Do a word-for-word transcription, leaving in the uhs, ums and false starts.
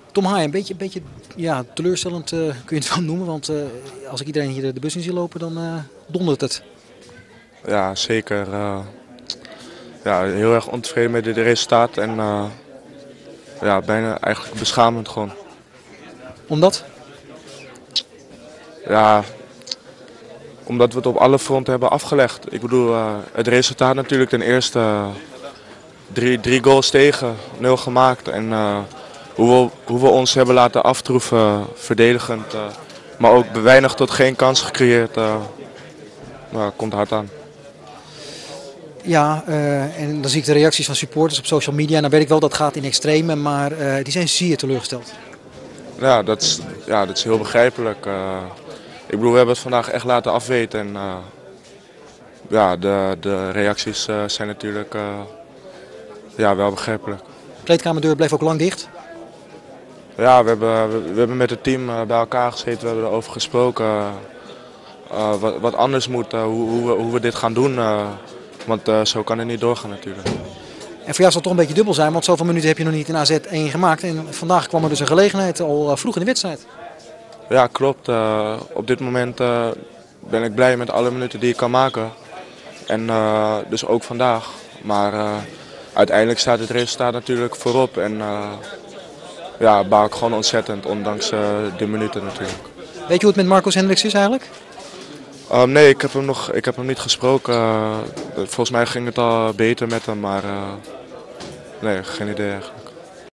Tom Haaien, een beetje, een beetje ja, teleurstellend uh, kun je het wel noemen. Want uh, als ik iedereen hier de bus in zie lopen, dan uh, dondert het. Ja, zeker. Uh, ja, heel erg ontevreden met het resultaat. En uh, ja, bijna eigenlijk beschamend gewoon. Omdat? Ja, omdat we het op alle fronten hebben afgelegd. Ik bedoel, uh, het resultaat natuurlijk ten eerste uh, drie, drie goals tegen, nul gemaakt. En uh, hoe, we, hoe we ons hebben laten aftroeven, uh, verdedigend. Uh, maar ook weinig tot geen kans gecreëerd. Uh, nou, komt hard aan. Ja, uh, en dan zie ik de reacties van supporters op social media. En dan weet ik wel dat gaat in extreme, maar uh, die zijn zeer teleurgesteld. Ja, dat is, ja, dat is heel begrijpelijk. Uh, ik bedoel, we hebben het vandaag echt laten afweten. En uh, ja, de, de reacties uh, zijn natuurlijk uh, ja, wel begrijpelijk. De kleedkamerdeur bleef ook lang dicht? Ja, we hebben, we, we hebben met het team uh, bij elkaar gezeten, we hebben erover gesproken. Uh, wat, wat anders moet, uh, hoe, hoe, we, hoe we dit gaan doen. Uh, want uh, zo kan het niet doorgaan natuurlijk. En voor jou zal het toch een beetje dubbel zijn, want zoveel minuten heb je nog niet in A Z één gemaakt. En vandaag kwam er dus een gelegenheid al vroeg in de wedstrijd. Ja, klopt. Uh, op dit moment uh, ben ik blij met alle minuten die ik kan maken. En uh, dus ook vandaag. Maar uh, uiteindelijk staat het resultaat natuurlijk voorop. En uh, ja, baal ik gewoon ontzettend, ondanks uh, de minuten natuurlijk. Weet je hoe het met Marcos Hendricks is eigenlijk? Um, nee, ik heb hem nog ik heb hem niet gesproken. Uh, volgens mij ging het al beter met hem, maar uh, nee, geen idee eigenlijk.